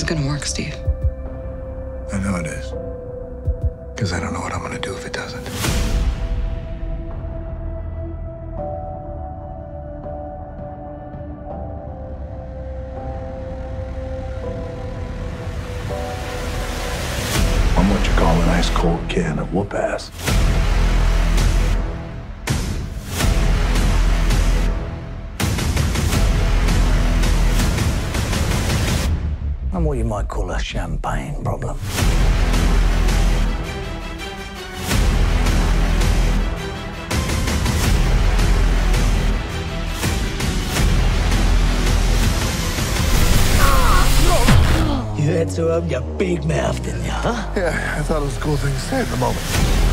gonna work, Steve. I know it is. Because I don't know what I'm gonna do if it doesn't. I'm what you call an ice cold can of whoop ass. I'm what you might call a champagne problem. You had to open your big mouth, didn't you, huh? Yeah, I thought it was a cool thing to say at the moment.